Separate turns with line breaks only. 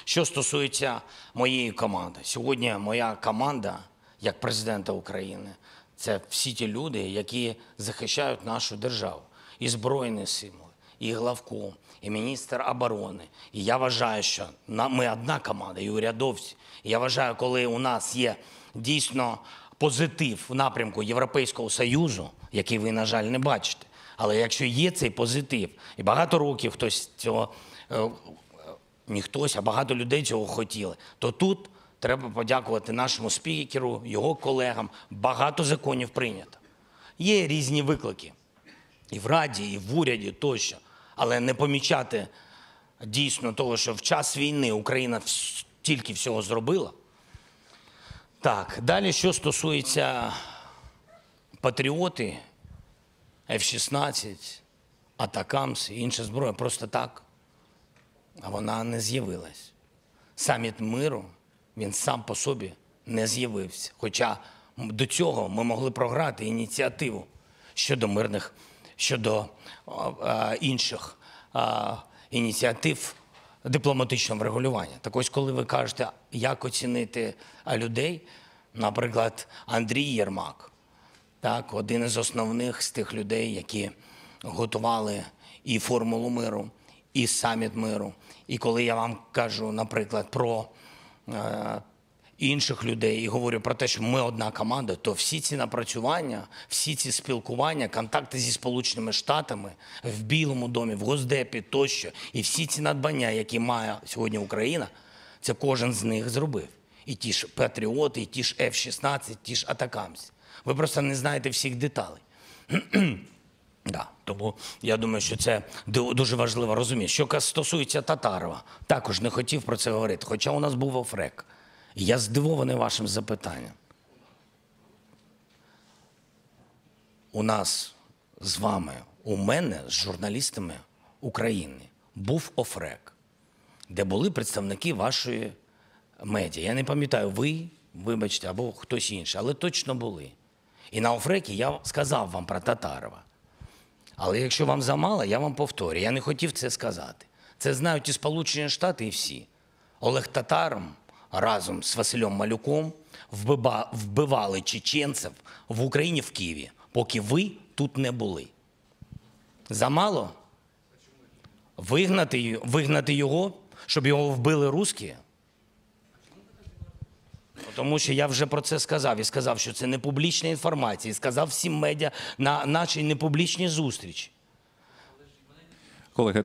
Що стосується моєї команди. Сьогодні моя команда, як президента України, це всі ті люди, які захищають нашу державу. І Збройні Сили, і главком, і міністр оборони. І я вважаю, що ми одна команда, і урядовці. І я вважаю, коли у нас є дійсно позитив в напрямку Європейського Союзу, який ви, на жаль, не бачите, але якщо є цей позитив, і багато років хтось цього, не хтось, а багато людей цього хотіли, то тут треба подякувати нашому спікеру, його колегам. Багато законів прийнято. Є різні виклики і в Раді, і в уряді тощо, але не помічати дійсно того, що в час війни Україна тільки всього зробила. Так, далі, що стосується патріоти, F-16, Атакамс і інша зброя, просто так, а вона не з'явилась. Саміт миру, він сам по собі не з'явився. Хоча до цього ми могли програти ініціативу щодо мирних, щодо інших ініціатив дипломатичного врегулювання. Так ось, коли ви кажете, як оцінити людей, наприклад, Андрій Єрмак, так, один із основних з тих людей, які готували і формулу миру, і саміт миру. І коли я вам кажу, наприклад, про інших людей і говорю про те, що ми одна команда, то всі ці напрацювання, всі ці спілкування, контакти зі Сполученими Штатами, в Білому домі, в Госдепі тощо, і всі ці надбання, які має сьогодні Україна, це кожен з них зробив. І ті ж Патріоти, і ті ж F-16, ті ж Атакамс. Ви просто не знаєте всіх деталей. Да, тому я думаю, що це дуже важливо розуміти. Що стосується Татарова, також не хотів про це говорити, хоча у нас був офрек. Я здивований вашим запитанням. У нас з вами, у мене, з журналістами України, був офрек, де були представники вашої медіа. Я не пам'ятаю, ви, вибачте, або хтось інший, але точно були. І на офрекі я сказав вам про Татарова. Але якщо вам замало, я вам повторю. Я не хотів це сказати. Це знають і Сполучені Штати, і всі. Олег Татаров разом з Василем Малюком вбивали чеченців в Україні, в Києві, поки ви тут не були. Замало? Вигнати його, щоб його вбили русські? Тому що я вже про це сказав. І сказав, що це не публічна інформація. І сказав всім медіа на нашій непублічній зустрічі.
Колеги,